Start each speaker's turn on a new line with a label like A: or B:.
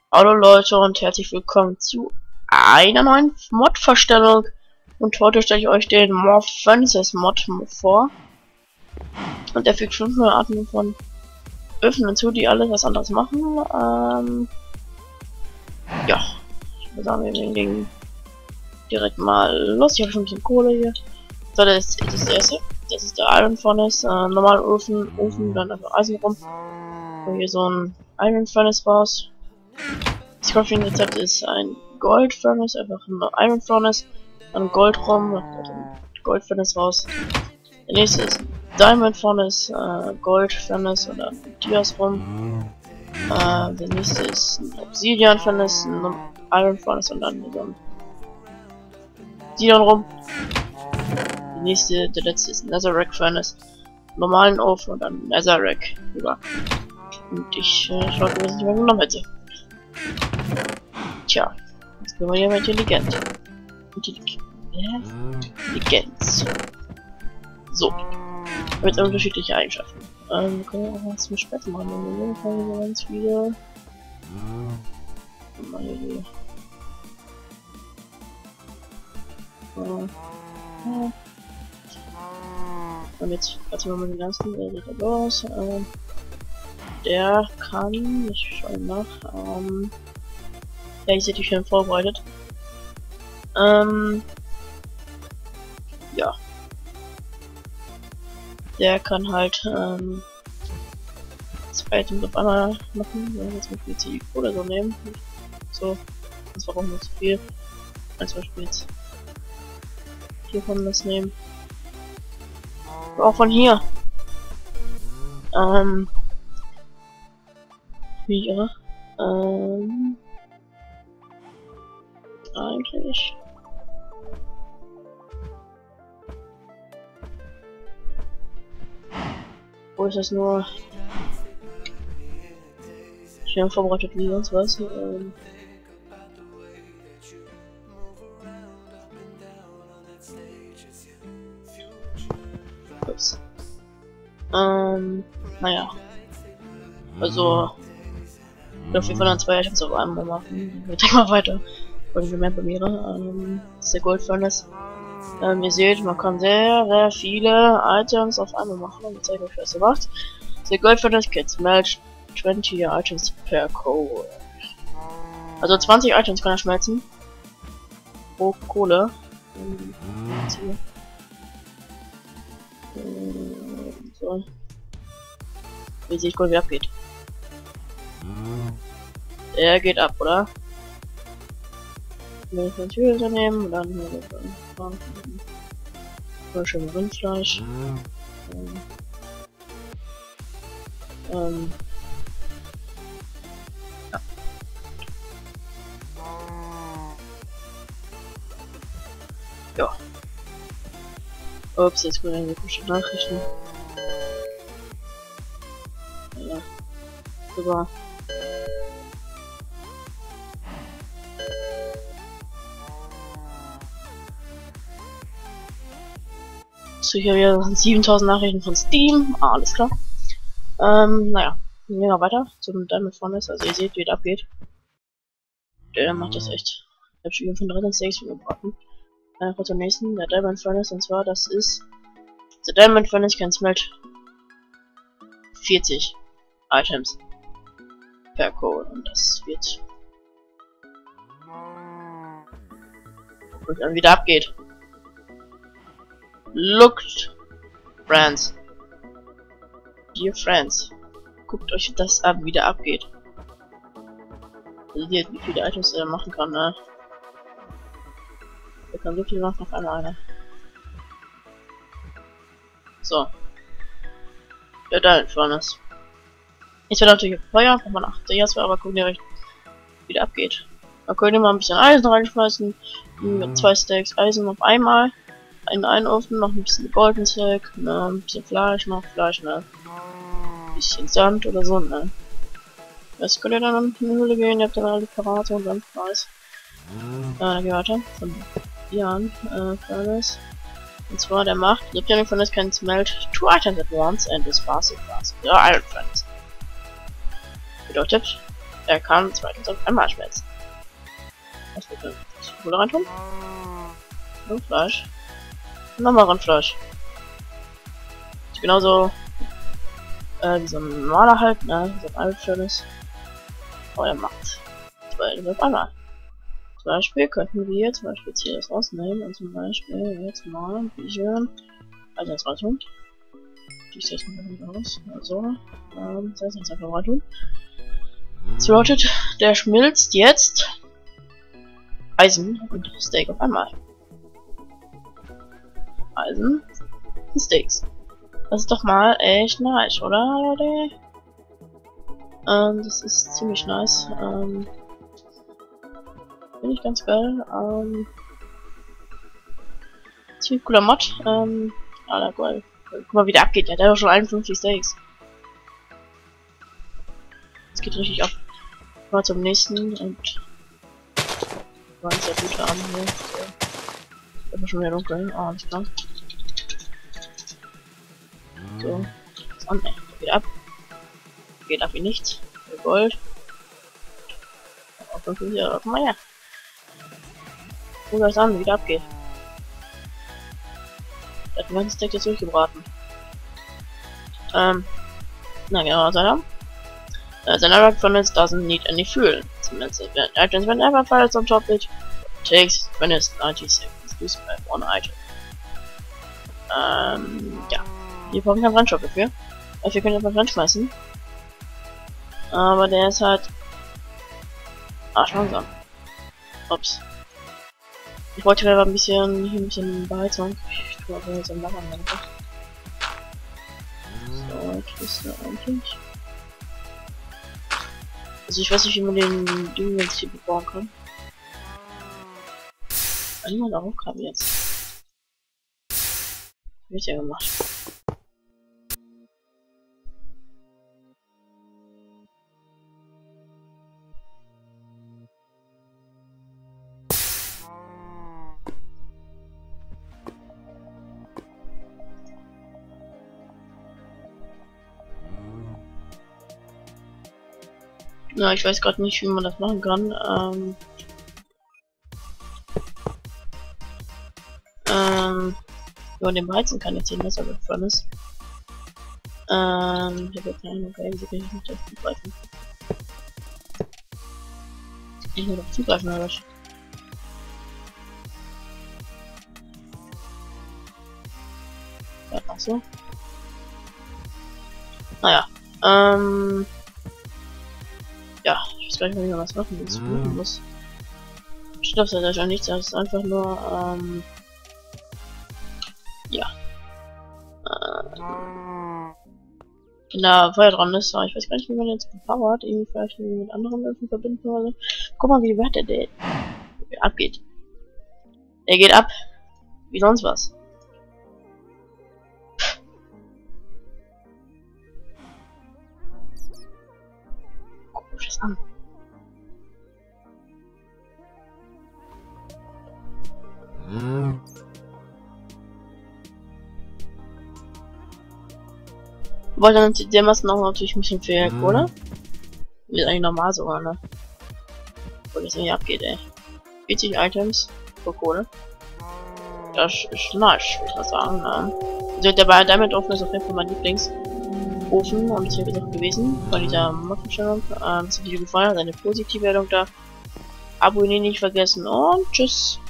A: Hallo Leute und herzlich willkommen zu einer neuen Mod-Vorstellung. Und heute stelle ich euch den More Furnaces Mod vor. Und der fügt 5 neue Arten von Öfen hinzu, die alles was anderes machen. Ja, ich würde sagen, wir legen direkt mal los. Ich habe schon ein bisschen Kohle hier. So, das ist das erste. Das ist der Iron Furnace. Normaler Ofen, dann einfach Eisen rum. Und hier so ein Iron Furnace raus. Das Crafting-Rezept ist ein Gold Furnace, einfach ein Iron Furnace, dann Gold rum, dann Gold Furnace raus. Der nächste ist Diamond Furnace, Gold Furnace und dann Dias rum. Der nächste ist ein Obsidian Furnace, ein Iron Furnace und dann so ein Obsidian rum. Der letzte ist ein Netherrack Furnace, normalen Ofen und dann Netherrack rüber. Und ich schaue, was ich mir genommen hätte. Tja, jetzt bin ich ja intelligent. Intelligenz. So. Mit unterschiedliche Eigenschaften. Wir können auch was mit später machen. Wir können ganz viele. Und jetzt warte mal den ganzen, der sieht da aus. Der kann, ich schaue nach, ja, ich sehe die schon vorbereitet. Ja. Der kann halt, 2 Items auf einmal machen. Wenn wir jetzt mit PC oder so nehmen. So, das war auch nicht so viel. Als Beispiel jetzt hier von das nehmen. Aber auch von hier. Hier. Eigentlich. Wo ist das nur? Ich habe vorbereitet wie sonst was. Ups. Naja. Also. Auf jeden Fall dann 2 Items auf einmal machen. Wir gehen mal weiter. Und wir mehr Premiere. Das ist der Gold Furnace. Ihr seht, man kann sehr viele Items auf einmal machen. Und ich zeige euch, was ihr macht. Der Gold Furnace can smelt 20 Items per Coal. Also 20 Items kann er schmelzen. Pro Kohle. So. Wie seht Gold wie abgeht. Der geht ab, oder? Wenn ich ein Tür nehmen und dann schön Rindfleisch. Ja. Ja. Ups, jetzt kommen irgendwelche Nachrichten. Ja. Super. So, hier wieder 7000 Nachrichten von Steam. Ah, alles klar. Naja. Gehen wir weiter zum Diamond Furnace. Also ihr seht, wie es abgeht. Der macht das echt. Ich habe schon von 13 Steaks gebraten. Kurz zum nächsten, der Diamond Furnace, und zwar das ist. Der Diamond Furnace kann smelt 40 Items per Coal und das wird. Und dann wieder abgeht. Looked, friends. Dear friends. Guckt euch das an, wie der abgeht. Seht, wie viele Items er machen kann, ne? Er kann so viel machen auf einmal einer. So. Der Diamond Furnace. Jetzt wird natürlich Feuer, braucht man 8 Dias, aber gucken wir recht, wie der abgeht. Da können wir mal ein bisschen Eisen reinschmeißen. Mit 2 Stacks Eisen auf einmal. In einen Ofen, noch ein bisschen Golden Stack, ne, ein bisschen Fleisch, ne, ein bisschen Sand oder so, ne. Das könnt ihr dann in die Höhle gehen, ihr habt dann alle Parate und dann weiß. Dann gehen wir weiter. Von Jan, Furnace. Und zwar der macht, the Diamond Furnace can smelt 2 items at once and is fast. Ja, Iron Furnace. Bedeutet, Er kann zweitens auf einmal schmelzen. Was wird denn? Kohle reintun? Rindfleisch. Nochmal Rindfleisch. Ist genauso wie so ein normaler halt, ne? So ein Alpschönes. Aber er macht 2 auf einmal. Zum Beispiel könnten wir zum Beispiel jetzt hier das rausnehmen und zum Beispiel jetzt mal ein bisschen also jetzt rein tun. Ich sehe es mal wieder aus. Also, das heißt jetzt einfach rein tun. Das bedeutet, der schmilzt jetzt Eisen und Steak auf einmal. Eisen und Steaks. Das ist doch mal echt nice, oder Leute? Das ist ziemlich nice. Finde ich ganz geil. Ziemlich cooler Mod. Alter, geil. Guck mal, wie der abgeht. Der hat ja schon 51 Steaks. Es geht richtig ab. Mal zum nächsten und war ein sehr guter Abend hier. So. Ist schon wieder dunkel. Ah, alles klar. So. Was an, ey. Geht ab. Geht ab wie nichts. Für Gold. Auf 5 Jahre. Guck mal her. Guck das an, wie der abgeht. Der hat den ganzen Steak jetzt durchgebraten. Na genau, was er hat. The network furnace doesn't need any fuel. Items whenever files on top it takes furnace 90 seconds to spam one item. Ja. Wir brauchen keinen Brandstoff dafür. Dafür können wir einfach reinschmeißen. Aber der ist halt arschlangsam. Ups. Ich wollte aber ein bisschen Beheizung. Ich tue aber jetzt am Lachen einfach. So, Kiste eigentlich. Also ich weiß nicht, wie man den Ding jetzt hier bebauen kann. Einmal da hochgraben jetzt. Wird ja gemacht. Ja, ich weiß gerade nicht, wie man das machen kann. Über den Weizen kann jetzt hier besser gefallen ist. Ich habe jetzt keine Ahnung, okay, wieso kann ich nicht auf zugreifen? Ich muss auf zugreifen, oder was? Ja, ach so. Naja, ja, ich weiß gar nicht mehr, wie man was machen muss. Steht auf der Seite nichts, das ist einfach nur, ja. Wenn da Feuer dran ist, aber ich weiß gar nicht, wie man jetzt bepowert, irgendwie vielleicht mit anderen Öfen verbinden oder so. Guck mal, wie weit der abgeht. Der geht ab, wie sonst was. Guck das an. Weil dann der Massen auch natürlich ein bisschen viel Kohle. Ist eigentlich normal sogar, ne? Wo das irgendwie abgeht, ey. 40 Items pro Kohle. Das ist nice, würde ich mal sagen, ne? Also der bei Diamond Ofen ist auf jeden Fall mein Lieblingsofen und das wäre auch gewesen von dieser Modbestellung. Das Video gefallen hat, eine positive Wertung da. Abonnieren nicht vergessen und tschüss.